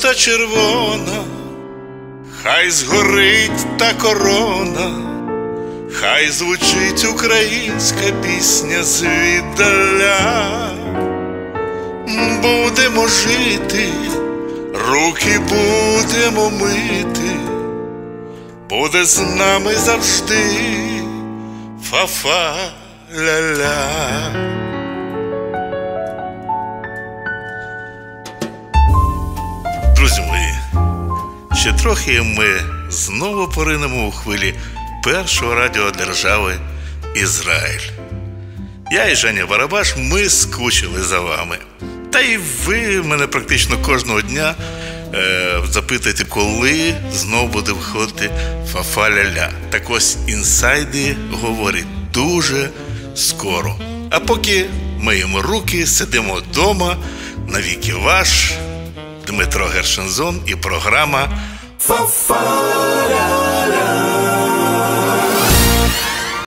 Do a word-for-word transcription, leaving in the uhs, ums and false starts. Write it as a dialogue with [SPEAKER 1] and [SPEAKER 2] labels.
[SPEAKER 1] жовта, червона, хай згорить та корона, хай звучить українська пісня звіддаля. Будемо жити, руки будемо мити, буде з нами завжди фа-фа-ля-ля. Друзі мої, ще трохи і ми знову поринемо у хвилі першого радіодержави Ізраїль. Я і Женя Барабаш, ми скучили за вами. Та й ви мене практично кожного дня е, запитуєте, коли знов буде виходити фа-фа-ля-ля. Так ось інсайди говорять дуже скоро. А поки миємо руки, сидимо вдома, навіки ваш Дмитро Гершензон і програма «Фа-фа-ля-ля».